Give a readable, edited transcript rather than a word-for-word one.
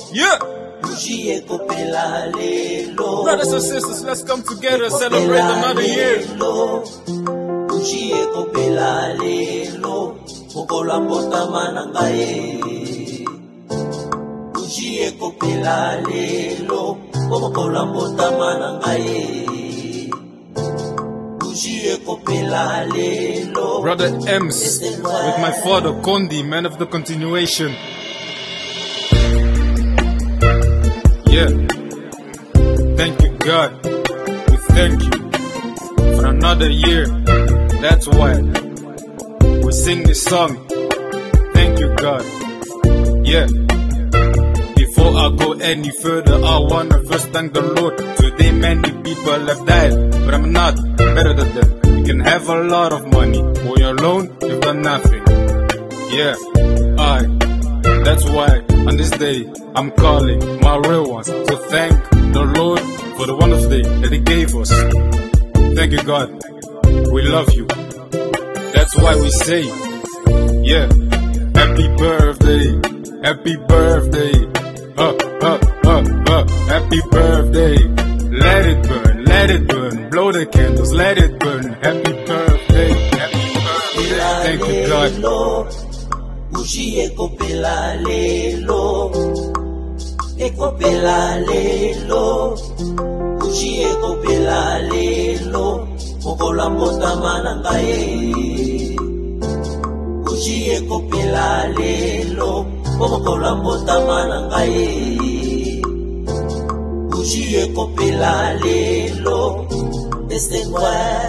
Yeah. Brothers and sisters, let's come together and celebrate another year. Brother Ems with my father Kondi, man of the continuation. Yeah. Thank you, God. We thank you for another year. That's why we sing this song. Thank you, God. Yeah. Before I go any further, I wanna first thank the Lord. Today many people have died, but I'm not better than them. You can have a lot of money, when you're alone, you've done nothing. Yeah, that's why on this day, I'm calling my real ones to thank the Lord for the wonderful day that He gave us. Thank you, God. We love you. That's why we say, yeah, happy birthday, happy birthday, happy birthday. Let it burn, blow the candles, let it burn. Happy birthday, happy birthday. Thank you, God. Kopela lelo, este